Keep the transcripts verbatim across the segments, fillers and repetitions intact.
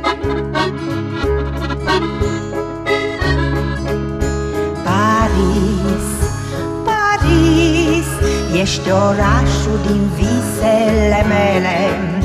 Paris, Paris, ești orașul din visele mele.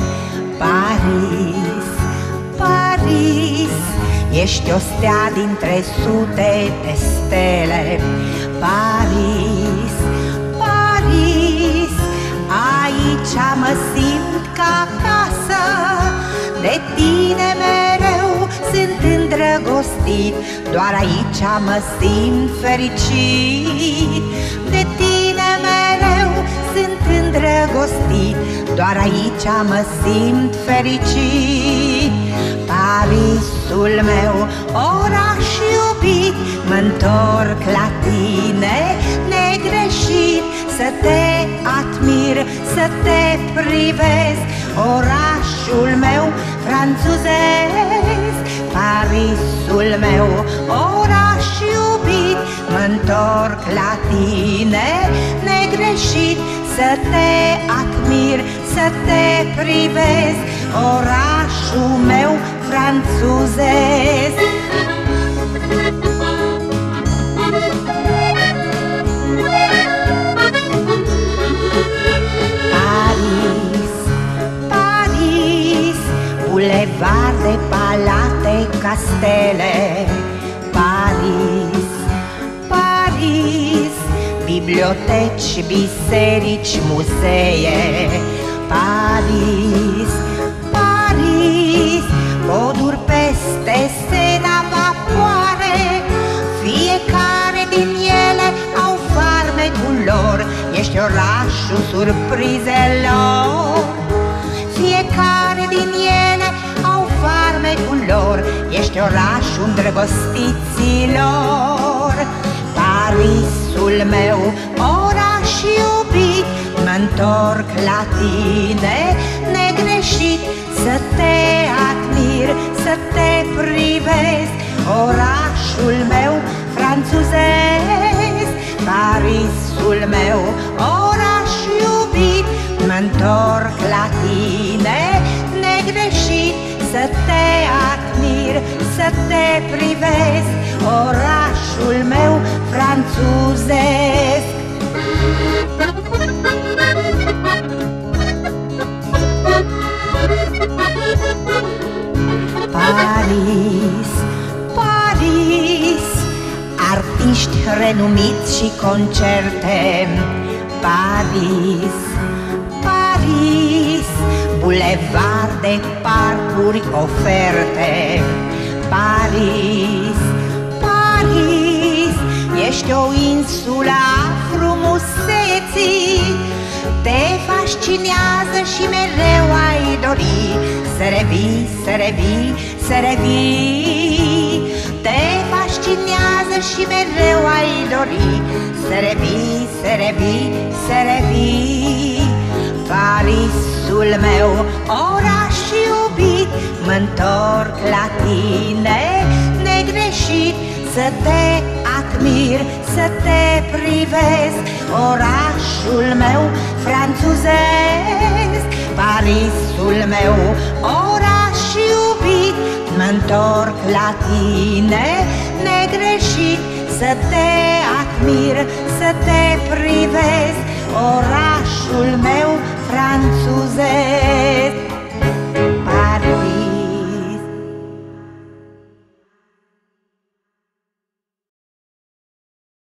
Paris, Paris, ești o stea dintre sute de stele. Paris, Paris, aici mă simt ca acasă. De tine mereu sunt îndrăgostit, doar aici mă simt fericit. De tine mereu sunt îndrăgostit, doar aici mă simt fericit. Parisul meu, oraș iubit, mă-ntorc la tine negreșit. Să te admir, să te privesc, orașul meu franțuzesc. Parisul meu, oraș iubit, mă-ntorc la tine negreșit. Să te admir, să te privesc, orașul meu franțuzesc. Paris, Paris, bulevarde, palate, castele. Paris, Paris, biblioteci, biserici, muzee. Paris, Paris, poduri peste Sena, vapoare. Fiecare din ele au farmecul lor, ești orașul surprizelor. Fiecare din ele au farmecul lor, ești orașul îndrăgostiților. Parisul meu, oraș iubit, mă-ntorc la tine negreșit. Să te admir, să te privesc, orașul meu franțuzesc. Parisul meu, oraș iubit, mă-ntorc la tine negreșit. Să te admir, să te privesc, orașul meu franțuzesc. Paris, Paris, artiști renumiți și concerte. Paris, Paris, bulevarde, parcuri, oferte. Paris, Paris, ești o insulă a frumuseții. Te fascinează și mereu ai dori să revii, să revii, să revii. Te fascinează și mereu ai dori să revii, să revii, să revii. Parisul meu, oraș iubit, mă-ntorc la tine negreșit. Să te admir, să te privesc, orașul meu franțuzesc. Parisul meu, oraș iubit, mă-ntorc la tine negreșit. Să te admir, să te privesc, orașul meu franțuzesc.